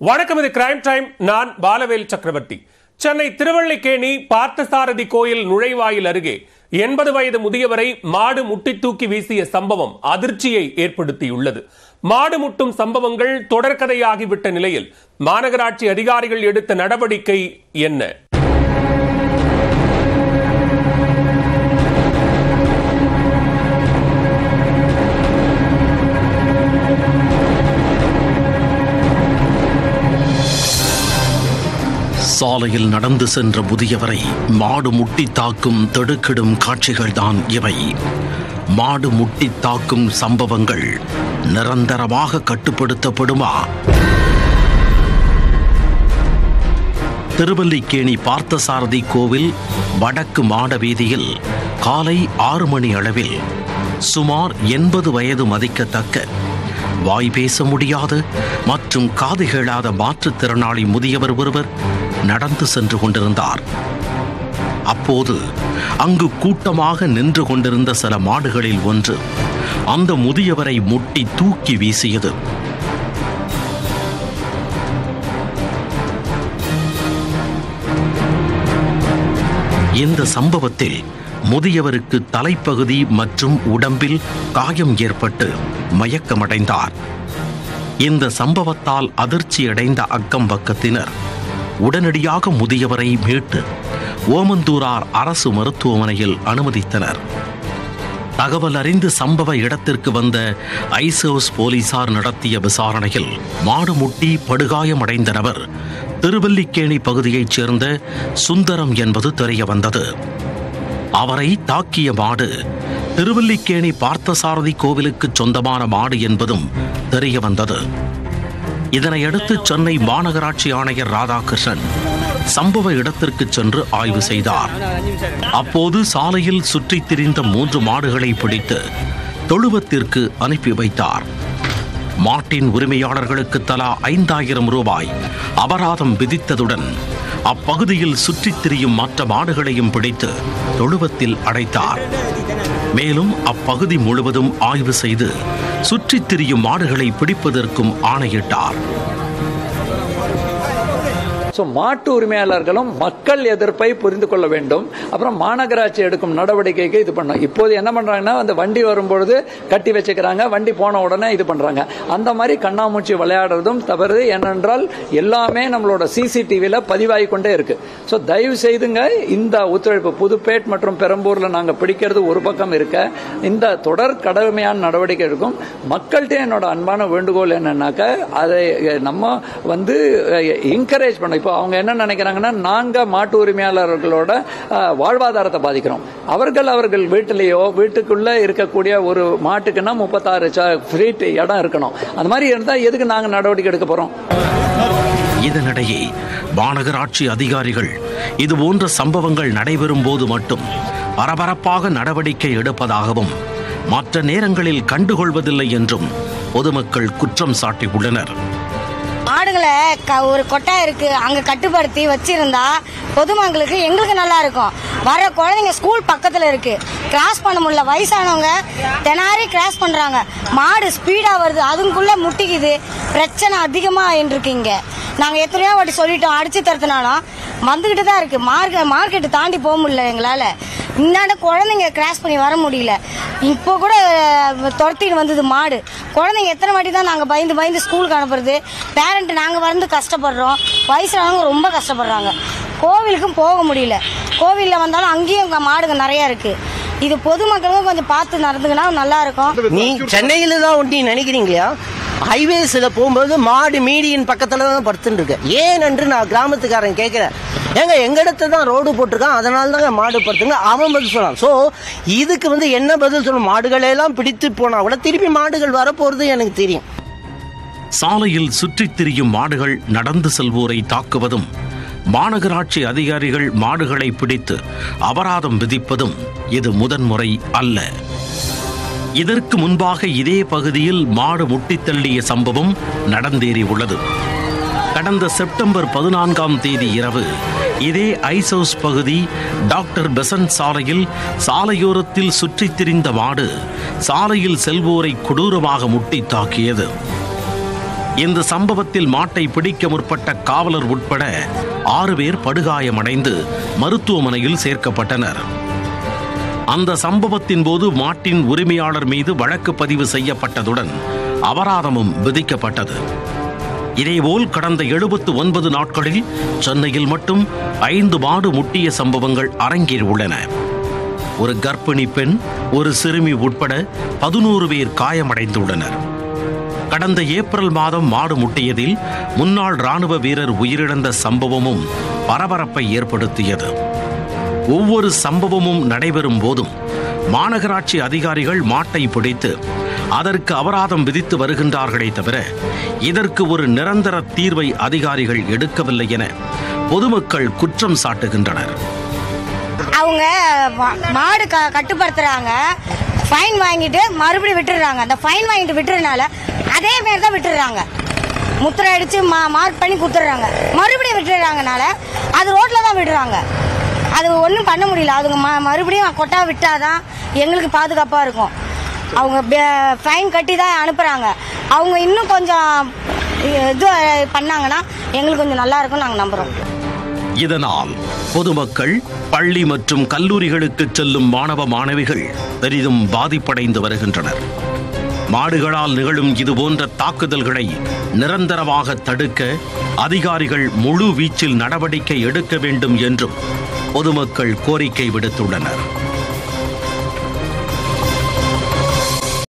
வணக்கம், இது crime time. நான் பாலவேல் சக்கரவர்த்தி. சென்னை திருவல்லிக்கேணி பார்த்தசாரதி கோயில் நுழைவாயில் அருகே 80 வயது முதியவரை மாடு முட்டி தூக்கி வீசிய சம்பவம் அதிர்ச்சியை ஏற்படுத்தியுள்ளது. மாடு முட்டும் சம்பவங்கள் தொடர்கதையாகிவிட்ட நிலையில் மாநகராட்சி அதிகாரிகள் எடுத்த நடவடிக்கை என்ன? சாலையில் நடந்து சென்ற முதியவரை மாடு முட்டி தாக்கும் திடுக்கிடும் காட்சிகள்தான் இவை. மாடு முட்டி தாக்கும் சம்பவங்கள் நிரந்தரமாக கட்டுப்படுத்தப்படுமா? திருவல்லிக்கேணி பார்த்தசாரதி கோவில் வடக்கு மாட வீதியில் காலை 6 மணி அளவில் சுமார் 80 வயது மதிக்கத்தக்க வாய் பேச முடியாத மற்றும் காது கேளாத மாற்றுத்திறனாளி முதியவர் ஒருவர் நடந்து சென்று கொண்டிருந்தார். அப்போது அங்கு கூட்டமாக நின்று கொண்டிருந்த சில மாடுகளில் ஒன்று அந்த முதியவரை முட்டி தூக்கி வீசியது. இந்த சம்பவத்தில் முதியவருக்கு தலைப்பகுதி மற்றும் உடம்பில் காயம் ஏற்பட்டு மயக்கமடைந்தார். இந்த சம்பவத்தால் அதிர்ச்சியடைந்த அக்கம் பக்கத்தினர் உடனடியாக முதியவரை மீட்டு ஓமந்தூரார் அரசு மருத்துவமனையில் அனுமதித்தனர். தகவல் அறிந்து சம்பவ இடத்திற்கு வந்த ஐசோஸ் போலீசார் நடத்திய விசாரணையில் மாடு முட்டி படுகாயமடைந்த நபர் திருவல்லிக்கேணி பகுதியைச் சேர்ந்த சுந்தரம் என்பது தெரிய வந்தது. அவரை தாக்கிய மாடு திருவல்லிக்கேணி பார்த்தசாரதி கோவிலுக்கு சொந்தமான மாடு என்பதும் தெரிய வந்தது. இதனையடுத்து சென்னை மாநகராட்சி ஆணையர் ராதாகிருஷ்ணன் சம்பவ இடத்திற்கு சென்று ஆய்வு செய்தார். அப்போது சாலையில் சுற்றித் திரிந்த 3 மாடுகளை பிடித்து தொழுவத்திற்கு அனுப்பி வைத்தார். மாட்டின் உரிமையாளர்களுக்கு தலா 5000 ரூபாய் அபராதம் விதித்ததுடன் அப்பகுதியில் சுற்றித் திரியும் மற்ற மாடுகளையும் பிடித்து தொழுவத்தில் அடைத்தார். மேலும் அப்பகுதி முழுவதும் ஆய்வு செய்து சுற்றித் திரியும் மாடுகளை பிடிப்பதற்கும் ஆணையிட்டார். மாட்டு உரிமையாளர்களும் மக்கள் எதிர்ப்பை புரிந்து கொள்ள வேண்டும். அப்புறம் மாநகராட்சி எடுக்கும் நடவடிக்கைக்கு இது பண்ணும். இப்போது என்ன பண்றாங்கன்னா, அந்த வண்டி வரும்பொழுது கட்டி வச்சுக்கிறாங்க, வண்டி போன உடனே இது பண்றாங்க. அந்த மாதிரி கண்ணாமூச்சி விளையாடுறதும் தவறு. ஏனென்றால் எல்லாமே நம்மளோட சிசிடிவியில் பதிவாகி கொண்டே இருக்கு. ஸோ தயவு செய்துங்க இந்த ஒத்துழைப்பு புதுப்பேட் மற்றும் பெரம்பூர்ல நாங்க பிடிக்கிறது ஒரு பக்கம் இருக்க, இந்த தொடர் கடுமையான நடவடிக்கை இருக்கும். மக்கள்கிட்ட என்னோட அன்பான வேண்டுகோள் என்னன்னாக்க, அதை நம்ம என்கரேஜ் பண்ண. அவங்க என்ன நினைக்கிறாங்கன்னா, நாங்க மாட்டு உரிமையாளர்களோட வாழ்வாதாரத்தை பாதிக்கிறோம். அவர்கள் வீட்டிலேயோ வீட்டுக்குள்ள இருக்கக்கூடிய ஒரு மாட்டுக்குன்னா 36 ஃபீட் இடம் இருக்கணும். அந்த மாதிரி இருந்தா எதுக்கு நாங்க நடவடிக்கை எடுக்க போறோம்? இதனிடையே மாநகராட்சி அதிகாரிகள் இதுபோன்ற சம்பவங்கள் நடைபெறும் போது மட்டும் பரபரப்பாக நடவடிக்கை எடுப்பதாகவும் மற்ற நேரங்களில் கண்டுகொள்வதில்லை என்றும் பொதுமக்கள் குற்றம் சாட்டியுள்ளனர். மாடுகளை ஒரு கொட்டா இருக்கு, அங்க கட்டுப்படுத்தி வச்சிருந்தா பொதுமக்களுக்கு எங்களுக்கு நல்லா இருக்கும். வர குழந்தைங்க ஸ்கூல் பக்கத்துல இருக்கு, கிராஸ் பண்ண முடியல. வயசானவங்க தினாரி கிராஸ் பண்றாங்க, மாடு ஸ்பீடா வருது, அதுக்குள்ள முட்டிக்குது. பிரச்சனை அதிகமா இருக்கீங்க. நாங்க எத்தனையோ வாட்டி சொல்லிட்டோம், அடிச்சு தரத்துனாலும் வந்துகிட்டு தான் இருக்கு. மார்க்கெட்டு தாண்டி போக முடியல எங்களால. இன்னாண்ட குழந்தைங்க கிராஸ் பண்ணி வர முடியல. இப்போ கூட துரத்திட்டு வந்தது மாடு. குழந்தைங்க எத்தனை வாட்டி தான் நாங்கள் பயந்து ஸ்கூலுக்கு அனுப்புறது. பேரண்ட் நாங்கள் வந்து கஷ்டப்படுறோம், வயசானவங்க ரொம்ப கஷ்டப்படுறாங்க. கோவிலுக்கும் போக முடியல. கோவிலில் வந்தாலும் அங்கேயும் மாடுங்க நிறையா இருக்கு. இது பொதுமக்களும் கொஞ்சம் பார்த்து நடந்துங்கன்னா நல்லா இருக்கும். நீ சென்னையில தான் ஒட்டி நினைக்கிறீங்களா? ஹைவேஸில் போகும்போது மாடு மீடியன் பக்கத்தில் தான் படுத்துட்டு இருக்கு. ஏன் என்று நான் கிராமத்துக்காரன் கேட்குறேன். ஏங்க எங்க இடத்துல தான் ரோடு போட்டிருக்கான், அதனால தாங்க மாடு படுத்துங்க. அவன் பதில் சொன்னான். ஸோ இதுக்கு என்ன பதில் சொல்லணும்? மாடுகளெல்லாம் பிடித்து போனா கூட திருப்பி மாடுகள் வரப்போறது எனக்கு தெரியும். சாலையில் சுற்றித் திரியும் மாடுகள் நடந்து செல்வோரை தாக்குவதும் மாநகராட்சி அதிகாரிகள் மாடுகளை பிடித்து அபராதம் விதிப்பதும் இது முதன்முறை அல்ல. இதற்கு முன்பாக இதே பகுதியில் மாடு முட்டித் தள்ளிய சம்பவம் நடந்தேறி உள்ளது. கடந்த செப்டம்பர் 14ஆம் தேதி இரவு இதே ஐசோஸ் பகுதி டாக்டர் பெசன்ட் சாலையில் சாலையோரத்தில் சுற்றித் திரிந்த மாடு சாலையில் செல்வோரை கொடூரமாக முட்டி தாக்கியது. இந்த சம்பவத்தில் மாட்டை பிடிக்க முற்பட்ட காவலர் உட்பட 6 பேர் படுகாயமடைந்து மருத்துவமனையில் சேர்க்கப்பட்டனர். அந்த சம்பவத்தின் போது மாட்டின் உரிமையாளர் மீது வழக்கு பதிவு செய்யப்பட்டதுடன் அபராதமும் விதிக்கப்பட்டது. இதேபோல் கடந்த 79 நாட்களில் சென்னையில் மட்டும் 5 மாடு முட்டிய சம்பவங்கள் அரங்கேறியுள்ளன. ஒரு கர்ப்பிணி பெண், ஒரு சிறுமி உட்பட 11 பேர் காயமடைந்துள்ளனர். கடந்த ஏப்ரல் மாதம் மாடு முட்டியதில் முன்னாள் ராணுவ வீரர் உயிரிழந்த சம்பவமும் பரபரப்பை ஏற்படுத்தியது. ஒவ்வொரு சம்பவமும் நடைபெறும் போதும் மாநகராட்சி அதிகாரிகள் மாட்டை பிடித்து அதற்கு அபராதம் விதித்து வருகின்றார்களே தவிர இதற்கு ஒரு நிரந்தர தீர்வை அதிகாரிகள் எடுக்கவில்லை என பொதுமக்கள் குற்றம் சாட்டுகின்றனர். அவங்க மாடு கட்டுப்படுத்துறாங்க, ஃபைன் வாங்கிட்டு மறுபடியும் விட்டுறாங்க. அந்த ஃபைன் வாங்கிட்டு விட்டுறதுனால அதே மாதிரி தான் விட்டுறாங்க. முத்திரை அடிச்சு மார்க் பண்ணி குத்துறாங்க, மறுபடியும் விட்டுறாங்கனால அது ரோட்ல தான் விடுறாங்க. அது ஒன்றும் பண்ண முடியல. அதுங்க மறுபடியும் கொட்டா விட்டாதான் எங்களுக்கு பாதுகாப்பாக இருக்கும். அவங்க ஃபைன் கட்டி தான் அனுப்புகிறாங்க. அவங்க இன்னும் கொஞ்சம் இது பண்ணாங்கன்னா எங்களுக்கு கொஞ்சம் நல்லா இருக்கும் நாங்கள் நம்புகிறோம். இதனால் பொதுமக்கள், பள்ளி மற்றும் கல்லூரிகளுக்கு செல்லும் மாணவ மாணவிகள் பெரிதும் பாதிப்படைந்து வருகின்றனர். மாடுகளால் நிகழும் இதுபோன்ற தாக்குதல்களை நிரந்தரமாக தடுக்க அதிகாரிகள் முழு வீச்சில் நடவடிக்கை எடுக்க வேண்டும் என்றும் பொதுமக்கள் கோரிக்கை விடுத்துள்ளனர்.